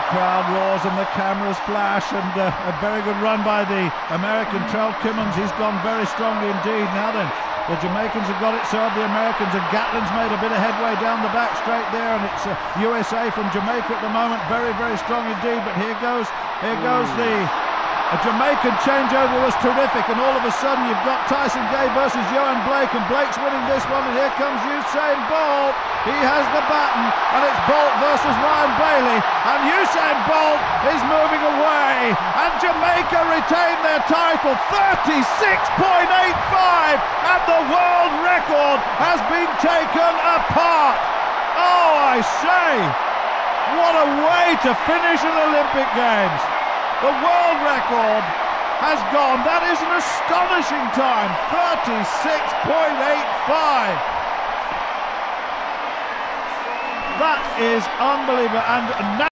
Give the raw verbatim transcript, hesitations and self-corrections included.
crowd roars and the cameras flash, and uh, a very good run by the American Trell Kimmons. He's gone very strongly indeed. Now then, the Jamaicans have got it served, the Americans, and Gatlin's made a bit of headway down the back straight there, and it's uh, U S A from Jamaica at the moment, very, very strong indeed. But here goes, here goes the a Jamaican changeover was terrific, and all of a sudden you've got Tyson Gay versus Yohan Blake, and Blake's winning this one, and here comes Usain Bolt. He has the baton, and it's Bolt versus Ryan Bailey, and Usain Bolt is moving away, and Jamaica retain their title, thirty-six point eight five, and the world record has been taken apart. Oh, I say, what a way to finish an Olympic Games. The world record has gone. That is an astonishing time, thirty-six point eight five. That is unbelievable. And now